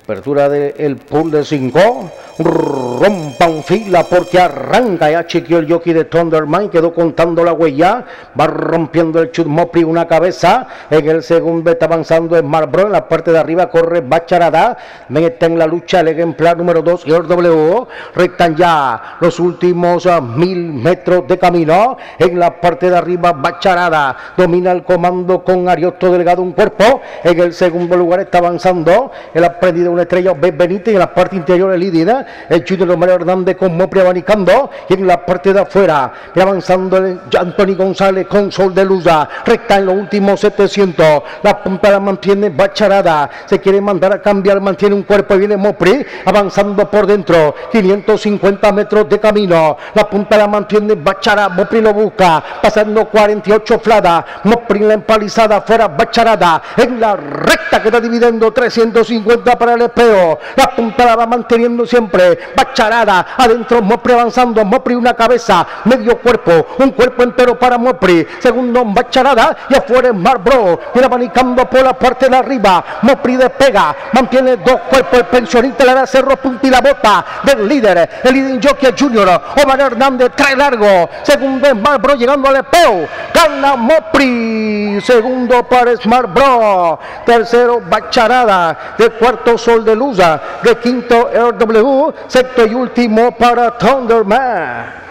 Apertura del pool de 5. Rompan fila porque arranca. Ya chequeó el jockey de Thunderman. Quedó contando la huella. Va rompiendo el Chut Mopri una cabeza. En el segundo está avanzando Smart Bro. En la parte de arriba corre Bacharada. Está en la lucha el ejemplar número 2 RW. Restan ya los últimos 1000 metros de camino. En la parte de arriba Bacharada domina el comando con Ariosto Delgado un cuerpo. En el segundo lugar está avanzando el aprendido una estrella Benítez. En la parte interior el Lidina, el Junior Romero Hernández con Mopri abanicando, y en la parte de afuera avanzando el Anthony González con Sol de Luza. Recta en los últimos 700, la punta la mantiene Bacharada, se quiere mandar a cambiar, mantiene un cuerpo y viene Mopri avanzando por dentro, 550 metros de camino, la punta la mantiene Bacharada, Mopri lo busca, pasando 48 Flada, Mopri en la empalizada, fuera Bacharada, en la recta que está dividiendo 350 para el espeo, la punta la va manteniendo siempre Bacharada, adentro Mopri avanzando, Mopri una cabeza, medio cuerpo, un cuerpo entero para Mopri, segundo Bacharada y afuera Smart Bro, viene abanicando por la parte de arriba, Mopri despega, mantiene dos cuerpos, el pensionista le da cerro punta y la bota del líder, el leading jockey Junior, Omar Hernández trae largo, segundo Smart Bro llegando al espeo, gana Mopri, segundo para Smart Bro, tercero Bacharada, de cuarto Sol de Luza, de quinto RW, sexto y último para Thunderman.